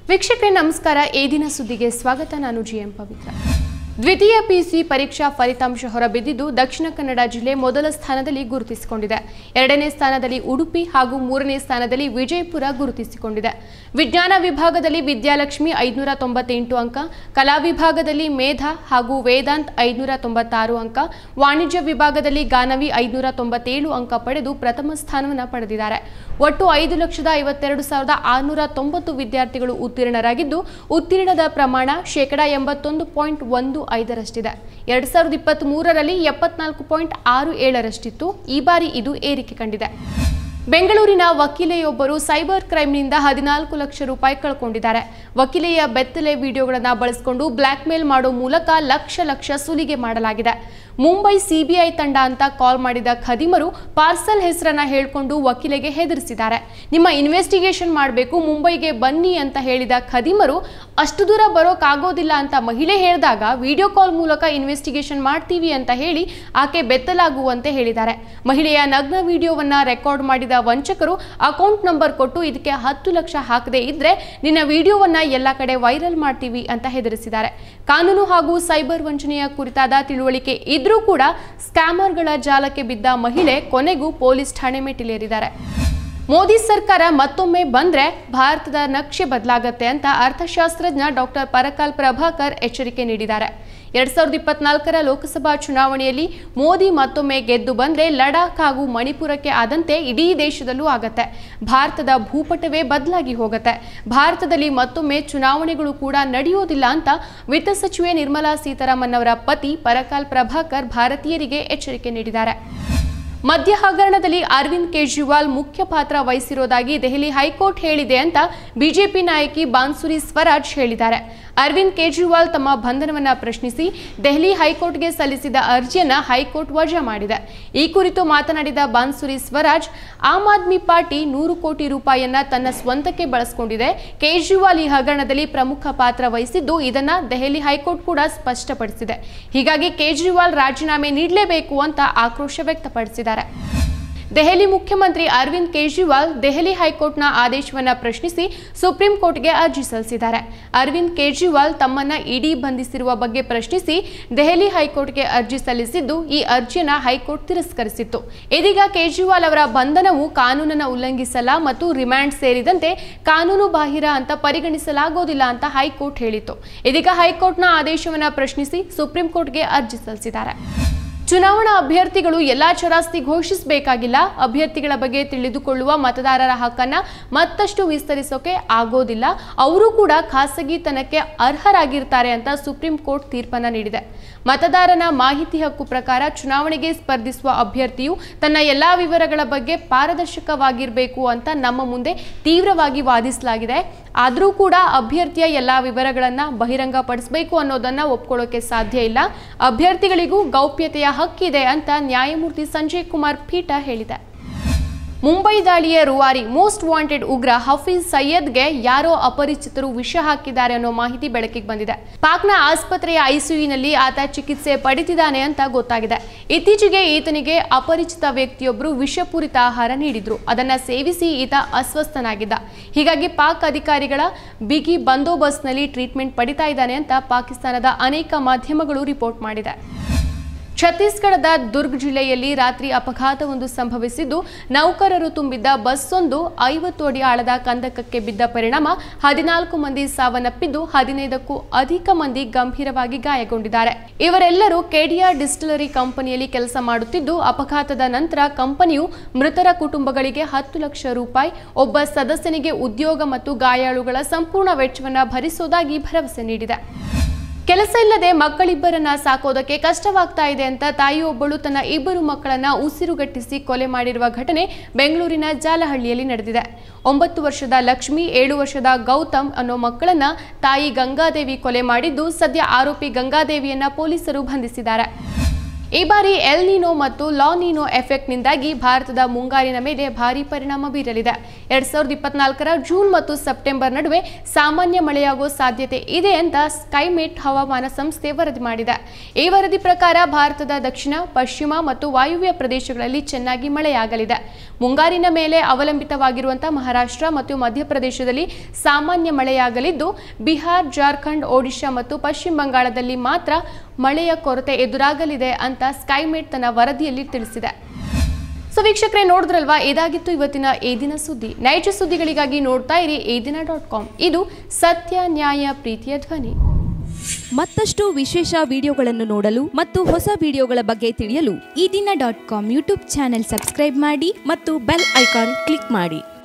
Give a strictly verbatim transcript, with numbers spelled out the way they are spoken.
ವೀಕ್ಷಕರೇ ನಮಸ್ಕಾರ. ಈ ದಿನ ಸುದ್ದಿಗೆ ಸ್ವಾಗತ. ನಾನು ಜಿಎಂ ಪವಿತ್ರ. ದ್ವಿತೀಯ ಪಿಯುಸಿ ಪರೀಕ್ಷಾ ಫಲಿತಾಂಶ ಹೊರಬಿದ್ದಿದ್ದು ದಕ್ಷಿಣ ಕನ್ನಡ ಜಿಲ್ಲೆ ಮೊದಲ ಸ್ಥಾನದಲ್ಲಿ ಗುರುತಿಸಿಕೊಂಡಿದೆ. ಎರಡನೇ ಸ್ಥಾನದಲ್ಲಿ ಉಡುಪಿ ಹಾಗೂ ಮೂರನೇ ಸ್ಥಾನದಲ್ಲಿ ವಿಜಯಪುರ ಗುರುತಿಸಿಕೊಂಡಿದೆ. ವಿಜ್ಞಾನ ವಿಭಾಗದಲ್ಲಿ ವಿದ್ಯಾಲಕ್ಷ್ಮಿ ಐದುನೂರ ತೊಂಬತ್ತೆಂಟು ಅಂಕ, ಕಲಾ ವಿಭಾಗದಲ್ಲಿ ಮೇಧಾ ಹಾಗೂ ವೇದಾಂತ್ ಐದುನೂರ ತೊಂಬತ್ತಾರು ಅಂಕ, ವಾಣಿಜ್ಯ ವಿಭಾಗದಲ್ಲಿ ಗಾನವಿ ಐದುನೂರ ತೊಂಬತ್ತೇಳು ಅಂಕ ಪಡೆದು ಪ್ರಥಮ ಸ್ಥಾನವನ್ನು ಪಡೆದಿದ್ದಾರೆ. ಒಟ್ಟು ಐದು ಲಕ್ಷದ ಐವತ್ತೆರಡು ಸಾವಿರದ ಆರುನೂರ ತೊಂಬತ್ತು ವಿದ್ಯಾರ್ಥಿಗಳು ಉತ್ತೀರ್ಣರಾಗಿದ್ದು ಉತ್ತೀರ್ಣದ ಪ್ರಮಾಣ ಶೇಕಡಾ ಎಂಬತ್ತೊಂದು ಪಾಯಿಂಟ್ ಒಂದು ಐದರಷ್ಟಿದೆ. ಎರಡ್ ಸಾವಿರದ ಇಪ್ಪತ್ತ್ ಮೂರರಲ್ಲಿ ಎಪ್ಪತ್ನಾಲ್ಕು ಪಾಯಿಂಟ್ ಆರು ಏಳರಷ್ಟಿತ್ತು. ಈ ಬಾರಿ ಇದು ಏರಿಕೆ ಕಂಡಿದೆ. ಬೆಂಗಳೂರಿನ ವಕೀಲೆಯೊಬ್ಬರು ಸೈಬರ್ ಕ್ರೈಮ್ನಿಂದ ಹದಿನಾಲ್ಕು ಲಕ್ಷ ರೂಪಾಯಿ ಕಳ್ಕೊಂಡಿದ್ದಾರೆ. ವಕೀಲೆಯ ಬೆತ್ತಲೆ ವಿಡಿಯೋಗಳನ್ನು ಬಳಸಿಕೊಂಡು ಬ್ಲ್ಯಾಕ್ ಮೇಲ್ ಮಾಡೋ ಮೂಲಕ ಲಕ್ಷ ಲಕ್ಷ ಸುಲಿಗೆ ಮಾಡಲಾಗಿದೆ. ಮುಂಬೈ ಸಿಬಿಐ ತಂಡ ಅಂತ ಕಾಲ್ ಮಾಡಿದ ಖದೀಮರು ಪಾರ್ಸಲ್ ಹೆಸರನ್ನ ಹೇಳ್ಕೊಂಡು ವಕೀಲೆಗೆ ಹೆದರಿಸಿದ್ದಾರೆ. ನಿಮ್ಮ ಇನ್ವೆಸ್ಟಿಗೇಷನ್ ಮಾಡಬೇಕು, ಮುಂಬೈಗೆ ಬನ್ನಿ ಅಂತ ಹೇಳಿದ ಖದೀಮರು ಅಷ್ಟು ದೂರ ಬರೋಕ್ಕಾಗೋದಿಲ್ಲ ಅಂತ ಮಹಿಳೆ ಹೇಳಿದಾಗ ವಿಡಿಯೋ ಕಾಲ್ ಮೂಲಕ ಇನ್ವೆಸ್ಟಿಗೇಷನ್ ಮಾಡ್ತೀವಿ ಅಂತ ಹೇಳಿ ಆಕೆ ಬೆತ್ತಲಾಗುವಂತೆ ಹೇಳಿದ್ದಾರೆ. ಮಹಿಳೆಯ ನಗ್ನ ವಿಡಿಯೋವನ್ನ ರೆಕಾರ್ಡ್ ಮಾಡಿದ ವಂಚಕರು ಅಕೌಂಟ್ ನಂಬರ್ ಕೊಟ್ಟು ಇದಕ್ಕೆ ಹತ್ತು ಲಕ್ಷ ಹಾಕದೇ ಇದ್ರೆ ನಿನ್ನ ವಿಡಿಯೋವನ್ನ ಎಲ್ಲ ಕಡೆ ವೈರಲ್ ಮಾಡ್ತೀವಿ ಅಂತ ಹೆದರಿಸಿದ್ದಾರೆ. ಕಾನೂನು ಹಾಗೂ ಸೈಬರ್ ವಂಚನೆಯ ಕುರಿತಾದ ತಿಳುವಳಿಕೆ ಇದ್ರೂ ಕೂಡ ಸ್ಕ್ಯಾಮರ್ಗಳ ಜಾಲಕ್ಕೆ ಬಿದ್ದ ಮಹಿಳೆ ಕೊನೆಗೂ ಪೊಲೀಸ್ ಠಾಣೆ ಮೆಟ್ಟಿಲೇರಿದ್ದಾರೆ. ಮೋದಿ ಸರ್ಕಾರ ಮತ್ತೊಮ್ಮೆ ಬಂದ್ರೆ ಭಾರತದ ನಕ್ಷೆ ಬದಲಾಗತ್ತೆ ಅಂತ ಅರ್ಥಶಾಸ್ತ್ರಜ್ಞ ಡಾಕ್ಟರ್ ಪರಕಾಲ್ ಪ್ರಭಾಕರ್ ಎಚ್ಚರಿಕೆ ನೀಡಿದ್ದಾರೆ. ಎರಡ್ ಸಾವಿರದ ಇಪ್ಪತ್ನಾಲ್ಕರ ಲೋಕಸಭಾ ಚುನಾವಣೆಯಲ್ಲಿ ಮೋದಿ ಮತ್ತೊಮ್ಮೆ ಗೆದ್ದು ಬಂದ್ರೆ ಲಡಾಖ್ ಹಾಗೂ ಮಣಿಪುರಕ್ಕೆ ಆದಂತೆ ಇಡೀ ದೇಶದಲ್ಲೂ ಆಗತ್ತೆ. ಭಾರತದ ಭೂಪಟವೇ ಬದಲಾಗಿ ಹೋಗುತ್ತೆ. ಭಾರತದಲ್ಲಿ ಮತ್ತೊಮ್ಮೆ ಚುನಾವಣೆಗಳು ಕೂಡ ನಡೆಯೋದಿಲ್ಲ ಅಂತ ವಿತ್ತ ಸಚಿವೆ ನಿರ್ಮಲಾ ಸೀತಾರಾಮನ್ ಅವರ ಪತಿ ಪರಕಾಲ್ ಪ್ರಭಾಕರ್ ಭಾರತೀಯರಿಗೆ ಎಚ್ಚರಿಕೆ ನೀಡಿದ್ದಾರೆ. ಮದ್ಯ ಹಗರಣದಲ್ಲಿ ಅರವಿಂದ್ ಕೇಜ್ರಿವಾಲ್ ಮುಖ್ಯ ಪಾತ್ರ ವಹಿಸಿರೋದಾಗಿ ದೆಹಲಿ ಹೈಕೋರ್ಟ್ ಹೇಳಿದೆ ಅಂತ ಬಿಜೆಪಿ ನಾಯಕಿ ಬಾನ್ಸುರಿ ಸ್ವರಾಜ್ ಹೇಳಿದ್ದಾರೆ. ಅರವಿಂದ್ ಕೇಜ್ರಿವಾಲ್ ತಮ್ಮ ಬಂಧನವನ್ನು ಪ್ರಶ್ನಿಸಿ ದೆಹಲಿ ಹೈಕೋರ್ಟ್ಗೆ ಸಲ್ಲಿಸಿದ ಅರ್ಜಿಯನ್ನ ಹೈಕೋರ್ಟ್ ವಜಾ ಮಾಡಿದೆ. ಈ ಕುರಿತು ಮಾತನಾಡಿದ ಬಾನ್ಸುರಿ ಸ್ವರಾಜ್, ಆಮ್ ಆದ್ಮಿ ಪಾರ್ಟಿ ನೂರು ಕೋಟಿ ರೂಪಾಯಿಯನ್ನ ತನ್ನ ಸ್ವಂತಕ್ಕೆ ಬಳಸಿಕೊಂಡಿದೆ. ಕೇಜ್ರಿವಾಲ್ ಈ ಹಗರಣದಲ್ಲಿ ಪ್ರಮುಖ ಪಾತ್ರ ವಹಿಸಿದ್ದು ಇದನ್ನ ದೆಹಲಿ ಹೈಕೋರ್ಟ್ ಕೂಡ ಸ್ಪಷ್ಟಪಡಿಸಿದೆ. ಹೀಗಾಗಿ ಕೇಜ್ರಿವಾಲ್ ರಾಜೀನಾಮೆ ನೀಡಲೇಬೇಕು ಅಂತ ಆಕ್ರೋಶ ವ್ಯಕ್ತಪಡಿಸಿದ್ದಾರೆ. ದೆಹಲಿ ಮುಖ್ಯಮಂತ್ರಿ ಅರವಿಂದ್ ಕೇಜ್ರಿವಾಲ್ ದೆಹಲಿ ಹೈಕೋರ್ಟ್ನ ಆದೇಶವನ್ನು ಪ್ರಶ್ನಿಸಿ ಸುಪ್ರೀಂ ಕೋರ್ಟ್ಗೆ ಅರ್ಜಿ ಸಲ್ಲಿಸಿದ್ದಾರೆ. ಅರವಿಂದ್ ಕೇಜ್ರಿವಾಲ್ ತಮ್ಮನ್ನ ಇಡಿ ಬಂಧಿಸಿರುವ ಬಗ್ಗೆ ಪ್ರಶ್ನಿಸಿ ದೆಹಲಿ ಹೈಕೋರ್ಟ್ಗೆ ಅರ್ಜಿ ಸಲ್ಲಿಸಿದ್ದು ಈ ಅರ್ಜಿಯನ್ನು ಹೈಕೋರ್ಟ್ ತಿರಸ್ಕರಿಸಿತ್ತು. ಇದೀಗ ಕೇಜ್ರಿವಾಲ್ ಅವರ ಬಂಧನವು ಕಾನೂನನ್ನು ಉಲ್ಲಂಘಿಸಲ್ಲ ಮತ್ತು ರಿಮ್ಯಾಂಡ್ ಸೇರಿದಂತೆ ಕಾನೂನು ಬಾಹಿರ ಅಂತ ಪರಿಗಣಿಸಲಾಗುವುದಿಲ್ಲ ಅಂತ ಹೈಕೋರ್ಟ್ ಹೇಳಿತ್ತು. ಇದೀಗ ಹೈಕೋರ್ಟ್ನ ಆದೇಶವನ್ನು ಪ್ರಶ್ನಿಸಿ ಸುಪ್ರೀಂ ಕೋರ್ಟ್ಗೆ ಅರ್ಜಿ ಸಲ್ಲಿಸಿದ್ದಾರೆ. ಚುನಾವಣಾ ಅಭ್ಯರ್ಥಿಗಳು ಎಲ್ಲಾ ಚರಾಸ್ತಿ ಘೋಷಿಸಬೇಕಾಗಿಲ್ಲ. ಅಭ್ಯರ್ಥಿಗಳ ಬಗ್ಗೆ ತಿಳಿದುಕೊಳ್ಳುವ ಮತದಾರರ ಹಕ್ಕನ್ನ ಮತ್ತಷ್ಟು ವಿಸ್ತರಿಸೋಕೆ ಆಗೋದಿಲ್ಲ. ಅವರು ಕೂಡ ಖಾಸಗಿತನಕ್ಕೆ ಅರ್ಹರಾಗಿರ್ತಾರೆ ಅಂತ ಸುಪ್ರೀಂ ಕೋರ್ಟ್ ತೀರ್ಪನ್ನ ನೀಡಿದೆ. ಮತದಾರನ ಮಾಹಿತಿ ಹಕ್ಕು ಪ್ರಕಾರ ಚುನಾವಣೆಗೆ ಸ್ಪರ್ಧಿಸುವ ಅಭ್ಯರ್ಥಿಯು ತನ್ನ ಎಲ್ಲಾ ವಿವರಗಳ ಬಗ್ಗೆ ಪಾರದರ್ಶಕವಾಗಿರಬೇಕು ಅಂತ ನಮ್ಮ ಮುಂದೆ ತೀವ್ರವಾಗಿ ವಾದಿಸಲಾಗಿದೆ. ಆದರೂ ಕೂಡ ಅಭ್ಯರ್ಥಿಯ ಎಲ್ಲಾ ವಿವರಗಳನ್ನ ಬಹಿರಂಗಪಡಿಸಬೇಕು ಅನ್ನೋದನ್ನ ಒಪ್ಕೊಳ್ಳೋಕೆ ಸಾಧ್ಯ ಇಲ್ಲ. ಅಭ್ಯರ್ಥಿಗಳಿಗೂ ಗೌಪ್ಯತೆಯ ಹಕ್ಕಿದೆ ಅಂತ ನ್ಯಾಯಮೂರ್ತಿ ಸಂಜಯ್ ಕುಮಾರ್ ಪೀಠ ಹೇಳಿದೆ. ಮುಂಬೈ ದಾಳಿಯ ರೂವಾರಿ ಮೋಸ್ಟ್ ವಾಂಟೆಡ್ ಉಗ್ರ ಹಫೀಜ್ ಸಯ್ಯದ್ಗೆ ಯಾರೋ ಅಪರಿಚಿತರು ವಿಷ ಹಾಕಿದ್ದಾರೆ ಅನ್ನೋ ಮಾಹಿತಿ ಬೆಳಕಿಗೆ ಬಂದಿದೆ. ಪಾಕ್ನ ಆಸ್ಪತ್ರೆಯ ಐಸಿಯುನಲ್ಲಿ ಆತ ಚಿಕಿತ್ಸೆ ಪಡೆದಿದ್ದಾನೆ ಅಂತ ಗೊತ್ತಾಗಿದೆ. ಇತ್ತೀಚೆಗೆ ಈತನಿಗೆ ಅಪರಿಚಿತ ವ್ಯಕ್ತಿಯೊಬ್ಬರು ವಿಷಪೂರಿತ ಆಹಾರ ನೀಡಿದ್ರು. ಅದನ್ನ ಸೇವಿಸಿ ಈತ ಅಸ್ವಸ್ಥನಾಗಿದ್ದ. ಹೀಗಾಗಿ ಪಾಕ್ ಅಧಿಕಾರಿಗಳ ಬಿಗಿ ಬಂದೋಬಸ್ತ್ನಲ್ಲಿ ಟ್ರೀಟ್ಮೆಂಟ್ ಪಡಿತಾ ಇದ್ದಾನೆ ಅಂತ ಪಾಕಿಸ್ತಾನದ ಅನೇಕ ಮಾಧ್ಯಮಗಳು ರಿಪೋರ್ಟ್ ಮಾಡಿದೆ. ಛತ್ತೀಸ್ಗಢದ ದುರ್ಗ್ ಜಿಲ್ಲೆಯಲ್ಲಿ ರಾತ್ರಿ ಅಪಘಾತವೊಂದು ಸಂಭವಿಸಿದ್ದು ನೌಕರರು ತುಂಬಿದ್ದ ಬಸ್ಸೊಂದು ಐವತ್ತು ಅಡಿ ಆಳದ ಕಂದಕಕ್ಕೆ ಬಿದ್ದ ಪರಿಣಾಮ ಹದಿನಾಲ್ಕು ಮಂದಿ ಸಾವನ್ನಪ್ಪಿದ್ದು ಹದಿನೈದಕ್ಕೂ ಅಧಿಕ ಮಂದಿ ಗಂಭೀರವಾಗಿ ಗಾಯಗೊಂಡಿದ್ದಾರೆ. ಇವರೆಲ್ಲರೂ ಕೆಡಿಆರ್ ಡಿಸ್ಟಿಲರಿ ಕಂಪನಿಯಲ್ಲಿ ಕೆಲಸ ಮಾಡುತ್ತಿದ್ದು ಅಪಘಾತದ ನಂತರ ಕಂಪನಿಯು ಮೃತರ ಕುಟುಂಬಗಳಿಗೆ ಹತ್ತು ಲಕ್ಷ ರೂಪಾಯಿ, ಒಬ್ಬ ಸದಸ್ಯನಿಗೆ ಉದ್ಯೋಗ ಮತ್ತು ಗಾಯಾಳುಗಳ ಸಂಪೂರ್ಣ ವೆಚ್ಚವನ್ನು ಭರಿಸುವುದಾಗಿ ಭರವಸೆ ನೀಡಿದೆ. ಕೆಲಸ ಇಲ್ಲದೆ ಮಕ್ಕಳಿಬ್ಬರನ್ನ ಸಾಕೋದಕ್ಕೆ ಕಷ್ಟವಾಗ್ತಾ ಇದೆ ಅಂತ ತಾಯಿಯೊಬ್ಬಳು ತನ್ನ ಇಬ್ಬರು ಮಕ್ಕಳನ್ನ ಉಸಿರುಗಟ್ಟಿಸಿ ಕೊಲೆ ಮಾಡಿರುವ ಘಟನೆ ಬೆಂಗಳೂರಿನ ಜಾಲಹಳ್ಳಿಯಲ್ಲಿ ನಡೆದಿದೆ. ಒಂಬತ್ತು ವರ್ಷದ ಲಕ್ಷ್ಮಿ, ಏಳು ವರ್ಷದ ಗೌತಮ್ ಅನ್ನೋ ಮಕ್ಕಳನ್ನ ತಾಯಿ ಗಂಗಾದೇವಿ ಕೊಲೆ ಮಾಡಿದ್ದು ಸದ್ಯ ಆರೋಪಿ ಗಂಗಾದೇವಿಯನ್ನ ಪೊಲೀಸರು ಬಂಧಿಸಿದ್ದಾರೆ. ಈ ಬಾರಿ ಎಲ್ ನಿನೋ ಮತ್ತು ಲಾ ನಿನೋ ಎಫೆಕ್ಟ್ನಿಂದಾಗಿ ಭಾರತದ ಮುಂಗಾರಿನ ಮೇಲೆ ಭಾರಿ ಪರಿಣಾಮ ಬೀರಲಿದೆ. ಎರಡ್ ಸಾವಿರದ ಇಪ್ಪತ್ನಾಲ್ಕರ ಜೂನ್ ಮತ್ತು ಸೆಪ್ಟೆಂಬರ್ ನಡುವೆ ಸಾಮಾನ್ಯ ಮಳೆಯಾಗುವ ಸಾಧ್ಯತೆ ಇದೆ ಅಂತ ಸ್ಕೈಮೇಟ್ ಹವಾಮಾನ ಸಂಸ್ಥೆ ವರದಿ ಮಾಡಿದೆ. ಈ ವರದಿ ಪ್ರಕಾರ ಭಾರತದ ದಕ್ಷಿಣ, ಪಶ್ಚಿಮ ಮತ್ತು ವಾಯುವ್ಯ ಪ್ರದೇಶಗಳಲ್ಲಿ ಚೆನ್ನಾಗಿ ಮಳೆಯಾಗಲಿದೆ. ಮುಂಗಾರಿನ ಮೇಲೆ ಅವಲಂಬಿತವಾಗಿರುವಂತಹ ಮಹಾರಾಷ್ಟ್ರ ಮತ್ತು ಮಧ್ಯಪ್ರದೇಶದಲ್ಲಿ ಸಾಮಾನ್ಯ ಮಳೆಯಾಗಲಿದ್ದು, ಬಿಹಾರ್, ಜಾರ್ಖಂಡ್, ಒಡಿಶಾ ಮತ್ತು ಪಶ್ಚಿಮ ಬಂಗಾಳದಲ್ಲಿ ಮಾತ್ರ ಮಳೆಯ ಕೊರತೆ ಎದುರಾಗಲಿದೆ ಅಂತ ಸ್ಕೈಮೇಟ್ ತನ್ನ ವರದಿಯಲ್ಲಿ ತಿಳಿಸಿದೆ. ಸೊ ವೀಕ್ಷಕರೇ, ನೋಡಿದ್ರಲ್ವಾ, ಇದಾಗಿತ್ತು ಇವತ್ತಿನ ಈ ದಿನ ಸುದ್ದಿ. ನೈಜ ಸುದ್ದಿಗಳಿಗಾಗಿ ನೋಡ್ತಾ ಇರಿ ಈ ದಿನ ಡಾಟ್ ಕಾಮ್. ಇದು ಸತ್ಯ, ನ್ಯಾಯ, ಪ್ರೀತಿಯ ಧ್ವನಿ. ಮತ್ತಷ್ಟು ವಿಶೇಷ ವಿಡಿಯೋಗಳನ್ನು ನೋಡಲು ಮತ್ತು ಹೊಸ ವಿಡಿಯೋಗಳ ಬಗ್ಗೆ ತಿಳಿಯಲು Eedina dot com YouTube channel subscribe ಮಾಡಿ ಮತ್ತು ಬೆಲ್ ಐಕಾನ್ ಕ್ಲಿಕ್ ಮಾಡಿ.